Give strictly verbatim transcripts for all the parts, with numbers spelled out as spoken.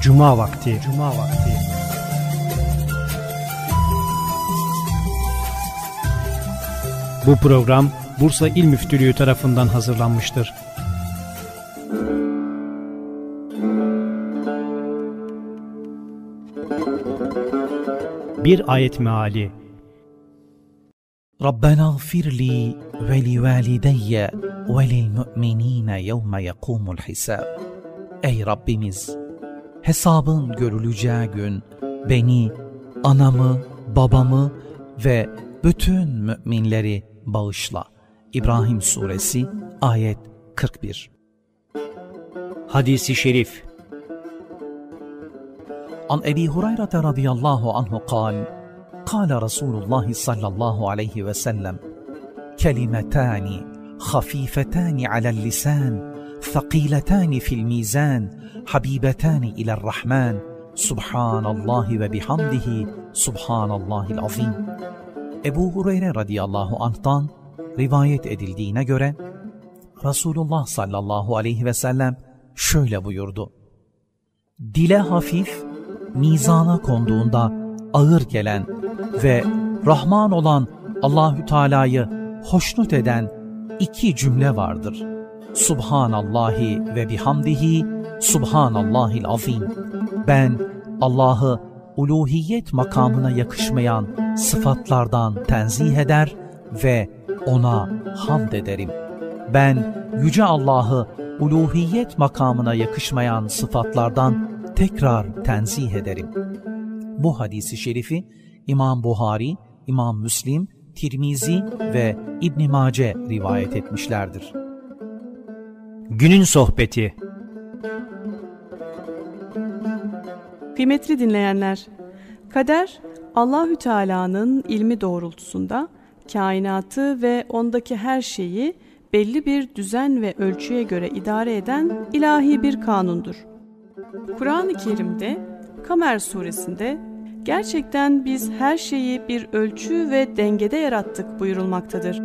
Cuma vakti. Cuma vakti. Bu program Bursa İl Müftülüğü tarafından hazırlanmıştır. Bir ayet meali. Rabbena gfirli ve li valideyye ve lil mu'minine yevme yekumul hisab. Ey Rabbimiz! Hesabın görüleceği gün beni, anamı, babamı ve bütün müminleri bağışla. İbrahim Suresi ayet kırk bir. Hadis-i şerif. An Ebi Hureyre radıyallahu anhu kal, kâle Resulullah sallallahu aleyhi ve sellem, kelimetani hafifetani alel lisan, thaqiletani fil mizan, habibetani iler rahman, subhanallahi ve bihamdihi, subhanallahil azim. Ebu Hureyre radıyallahu anh'tan rivayet edildiğine göre Resulullah sallallahu aleyhi ve sellem şöyle buyurdu: dile hafif, mizana konduğunda ağır gelen ve Rahman olan Allahü Teala'yı hoşnut eden iki cümle vardır. Subhanallahi ve bihamdihi, subhanallahil azim. Ben Allah'ı uluhiyet makamına yakışmayan sıfatlardan tenzih eder ve ona hamd ederim. Ben Yüce Allah'ı uluhiyet makamına yakışmayan sıfatlardan tekrar tenzih ederim. Bu hadisi şerifi İmam Buhari, İmam Müslim, Tirmizi ve İbn Mace rivayet etmişlerdir. Günün sohbeti. Kıymetli dinleyenler, kader Allahü Teala'nın ilmi doğrultusunda kainatı ve ondaki her şeyi belli bir düzen ve ölçüye göre idare eden ilahi bir kanundur. Kur'an-ı Kerim'de Kamer suresinde gerçekten biz her şeyi bir ölçü ve dengede yarattık buyurulmaktadır.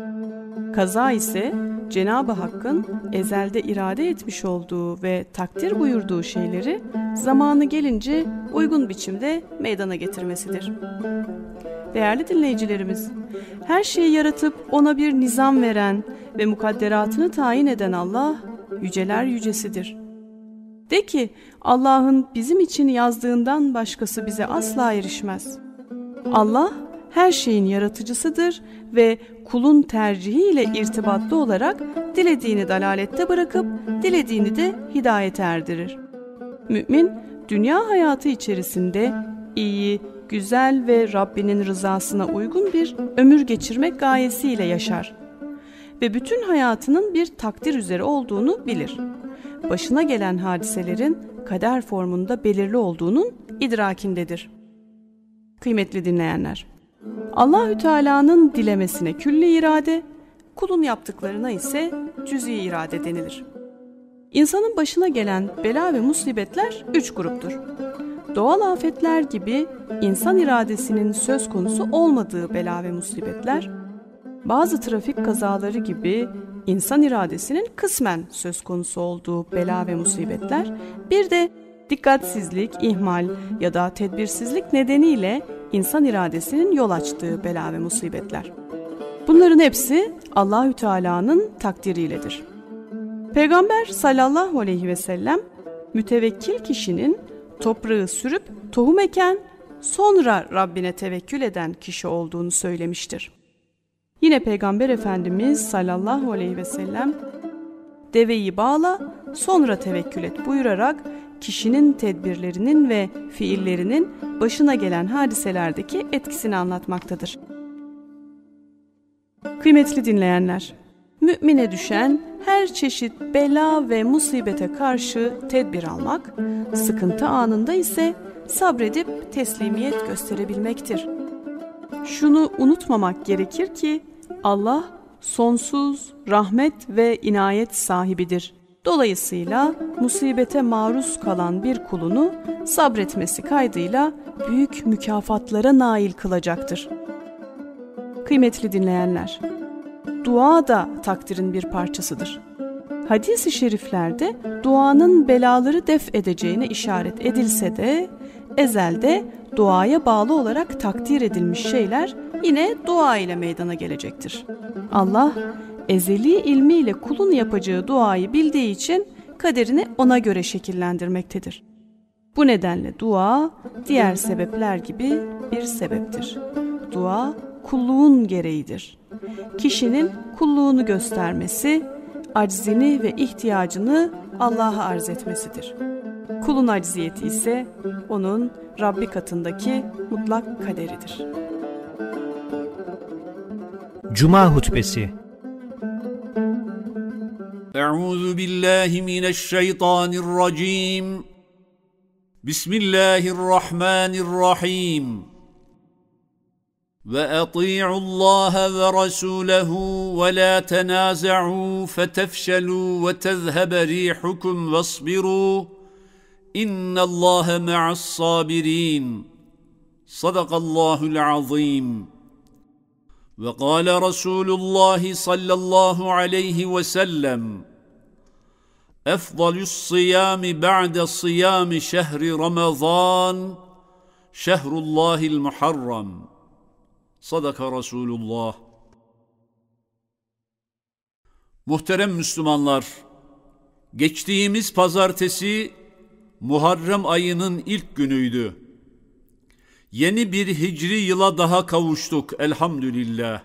Kaza ise Cenab-ı Hakk'ın ezelde irade etmiş olduğu ve takdir buyurduğu şeyleri zamanı gelince uygun biçimde meydana getirmesidir. Değerli dinleyicilerimiz, her şeyi yaratıp ona bir nizam veren ve mukadderatını tayin eden Allah, yüceler yücesidir. De ki, Allah'ın bizim için yazdığından başkası bize asla erişmez. Allah, her şeyin yaratıcısıdır ve kulun tercihiyle irtibatlı olarak dilediğini dalalette bırakıp dilediğini de hidayete erdirir. Mümin, dünya hayatı içerisinde iyi, güzel ve Rabbinin rızasına uygun bir ömür geçirmek gayesiyle yaşar ve bütün hayatının bir takdir üzere olduğunu bilir. Başına gelen hadiselerin kader formunda belirli olduğunun idrakindedir. Kıymetli dinleyenler, Allahü Teala'nın dilemesine külli irade, kulun yaptıklarına ise cüz'i irade denilir. İnsanın başına gelen bela ve musibetler üç gruptur. Doğal afetler gibi insan iradesinin söz konusu olmadığı bela ve musibetler, bazı trafik kazaları gibi insan iradesinin kısmen söz konusu olduğu bela ve musibetler, bir de dikkatsizlik, ihmal ya da tedbirsizlik nedeniyle insan iradesinin yol açtığı bela ve musibetler. Bunların hepsi Allahü Teala'nın takdiriyledir. Peygamber sallallahu aleyhi ve sellem, mütevekkil kişinin toprağı sürüp tohum eken, sonra Rabbine tevekkül eden kişi olduğunu söylemiştir. Yine Peygamber Efendimiz sallallahu aleyhi ve sellem, deveyi bağla, sonra tevekkül et buyurarak kişinin tedbirlerinin ve fiillerinin başına gelen hadiselerdeki etkisini anlatmaktadır. Kıymetli dinleyenler, mümine düşen her çeşit bela ve musibete karşı tedbir almak, sıkıntı anında ise sabredip teslimiyet gösterebilmektir. Şunu unutmamak gerekir ki Allah sonsuz rahmet ve inayet sahibidir. Dolayısıyla musibete maruz kalan bir kulunu sabretmesi kaydıyla büyük mükafatlara nail kılacaktır. Kıymetli dinleyenler, dua da takdirin bir parçasıdır. Hadis-i şeriflerde duanın belaları def edeceğine işaret edilse de ezelde duaya bağlı olarak takdir edilmiş şeyler yine dua ile meydana gelecektir. Allah ezeli ilmiyle kulun yapacağı duayı bildiği için kaderini ona göre şekillendirmektedir. Bu nedenle dua diğer sebepler gibi bir sebeptir. Dua kulluğun gereğidir. Kişinin kulluğunu göstermesi, aczini ve ihtiyacını Allah'a arz etmesidir. Kulun acziyeti ise onun Rabbi katındaki mutlak kaderidir. Cuma hutbesi. Euzu billahi mineşşeytanirracim. Bismillahirrahmanirrahim. Ve ati'ullaha ve rasulehu ve la tenaza'u fetefşelu ve tezhebe rihukum vasbiru. İnnallâhe ma'as-sabirin. Sadakallahul azim. Ve kâle Resulullah sallallahu aleyhi ve sellem: Efdalus siyami ba'de siyami şehri Ramazan, şehrullahil muharram. Sadaka Resulullah. Muhterem Müslümanlar, geçtiğimiz pazartesi Muharrem ayının ilk günüydü. Yeni bir hicri yıla daha kavuştuk elhamdülillah.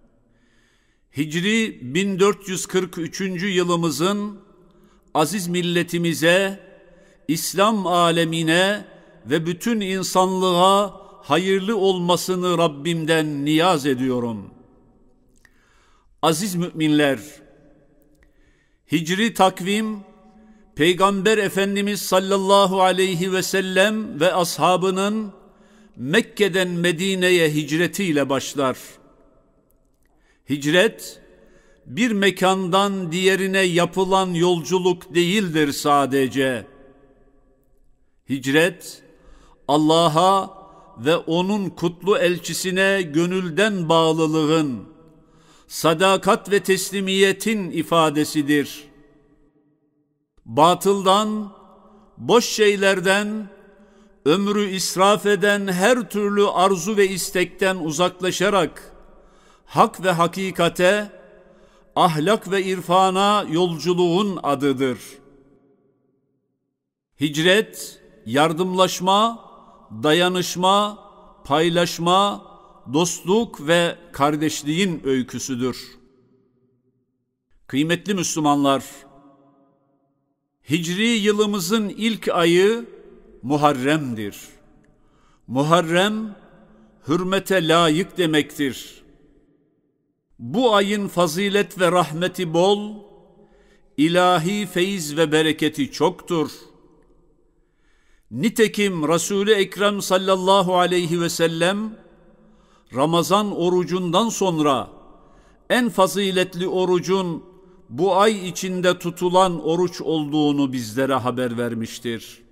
Hicri bin dört yüz kırk üçüncü yılımızın aziz milletimize, İslam alemine ve bütün insanlığa hayırlı olmasını Rabbimden niyaz ediyorum. Aziz müminler, hicri takvim, Peygamber Efendimiz sallallahu aleyhi ve sellem ve ashabının Mekke'den Medine'ye hicretiyle başlar. Hicret, bir mekandan diğerine yapılan yolculuk değildir sadece. Hicret, Allah'a ve onun kutlu elçisine gönülden bağlılığın, sadakat ve teslimiyetin ifadesidir. Batıldan, boş şeylerden, ömrü israf eden her türlü arzu ve istekten uzaklaşarak, hak ve hakikate, ahlak ve irfana yolculuğun adıdır. Hicret, yardımlaşma, dayanışma, paylaşma, dostluk ve kardeşliğin öyküsüdür. Kıymetli Müslümanlar, Hicri yılımızın ilk ayı Muharrem'dir. Muharrem, hürmete layık demektir. Bu ayın fazilet ve rahmeti bol, ilahi feyiz ve bereketi çoktur. Nitekim Resul-i Ekrem sallallahu aleyhi ve sellem, Ramazan orucundan sonra en faziletli orucun bu ay içinde tutulan oruç olduğunu bizlere haber vermiştir.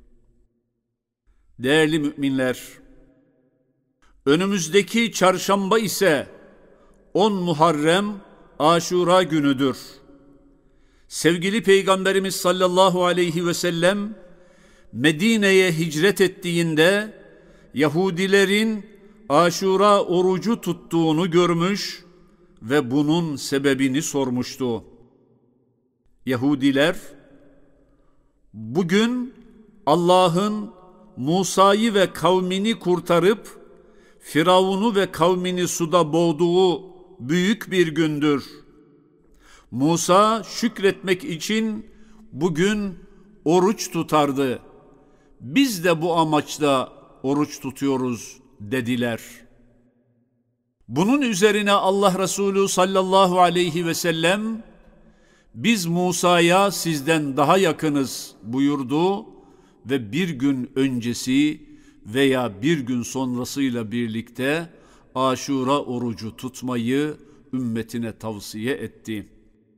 Değerli müminler, önümüzdeki çarşamba ise on Muharrem Aşura günüdür. Sevgili Peygamberimiz sallallahu aleyhi ve sellem Medine'ye hicret ettiğinde Yahudilerin Aşura orucu tuttuğunu görmüş ve bunun sebebini sormuştu. Yahudiler, bugün Allah'ın Musa'yı ve kavmini kurtarıp Firavun'u ve kavmini suda boğduğu büyük bir gündür. Musa şükretmek için bugün oruç tutardı. Biz de bu amaçla oruç tutuyoruz dediler. Bunun üzerine Allah Resulü sallallahu aleyhi ve sellem, biz Musa'ya sizden daha yakınız buyurdu ve bir gün öncesi veya bir gün sonrasıyla birlikte Aşura orucu tutmayı ümmetine tavsiye etti.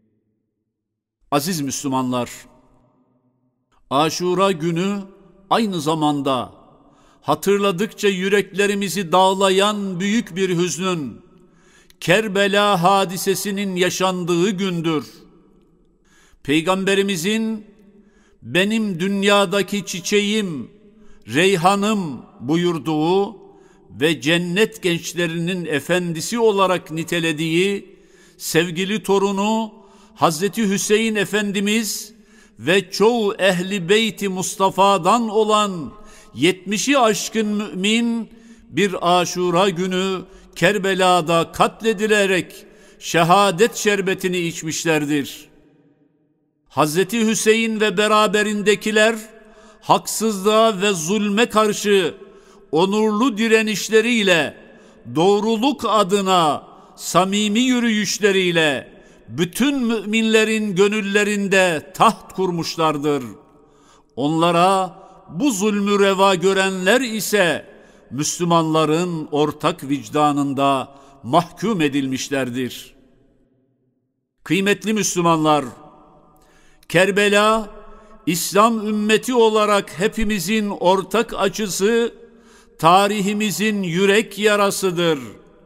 Aziz Müslümanlar, Aşura günü aynı zamanda hatırladıkça yüreklerimizi dağlayan büyük bir hüznün, Kerbela hadisesinin yaşandığı gündür. Peygamberimizin benim dünyadaki çiçeğim, reyhanım buyurduğu ve cennet gençlerinin efendisi olarak nitelediği sevgili torunu Hazreti Hüseyin Efendimiz ve çoğu ehli beyti Mustafa'dan olan yetmişi aşkın mümin bir Aşura günü Kerbela'da katledilerek şehadet şerbetini içmişlerdir. Hazreti Hüseyin ve beraberindekiler haksızlığa ve zulme karşı onurlu direnişleriyle, doğruluk adına samimi yürüyüşleriyle bütün müminlerin gönüllerinde taht kurmuşlardır. Onlara bu zulmü reva görenler ise Müslümanların ortak vicdanında mahkum edilmişlerdir. Kıymetli Müslümanlar, Kerbela, İslam ümmeti olarak hepimizin ortak acısı, tarihimizin yürek yarasıdır.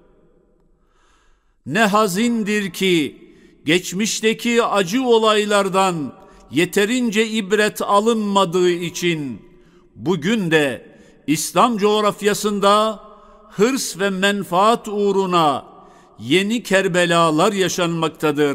Ne hazindir ki geçmişteki acı olaylardan yeterince ibret alınmadığı için bugün de İslam coğrafyasında hırs ve menfaat uğruna yeni Kerbelalar yaşanmaktadır.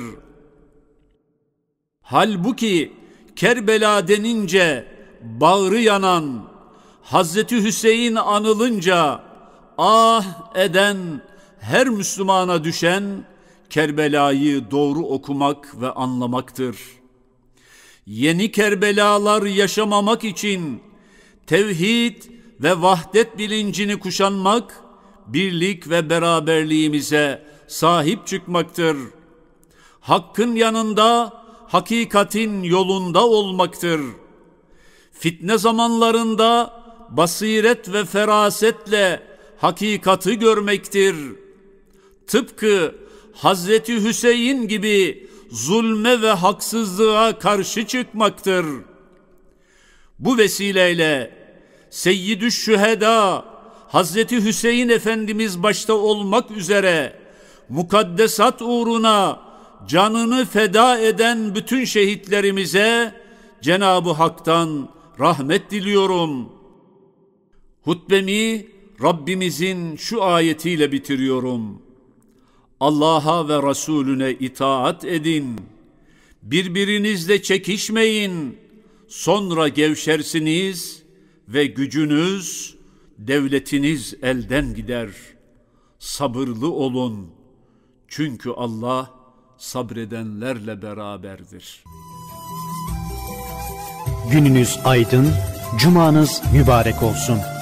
Halbuki Kerbela denince bağrı yanan, Hazreti Hüseyin anılınca ah eden her Müslümana düşen Kerbela'yı doğru okumak ve anlamaktır. Yeni Kerbelalar yaşamamak için tevhid ve vahdet bilincini kuşanmak, birlik ve beraberliğimize sahip çıkmaktır. Hakkın yanında, hakikatin yolunda olmaktır. Fitne zamanlarında basiret ve ferasetle hakikati görmektir. Tıpkı Hazreti Hüseyin gibi zulme ve haksızlığa karşı çıkmaktır. Bu vesileyle Seyyid-ü Şühedâ Hazreti Hüseyin Efendimiz başta olmak üzere mukaddesat uğruna canını feda eden bütün şehitlerimize Cenab-ı Hak'tan rahmet diliyorum. Hutbemi Rabbimizin şu ayetiyle bitiriyorum. Allah'a ve Resulüne itaat edin. Birbirinizle çekişmeyin. Sonra gevşersiniz ve gücünüz, devletiniz elden gider. Sabırlı olun. Çünkü Allah sabredenlerle beraberdir. Gününüz aydın, cumanız mübarek olsun.